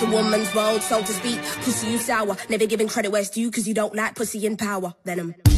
a woman's world, so to speak. Pussy, you sour, never giving credit where it's due, cause you don't like pussy in power. Venom.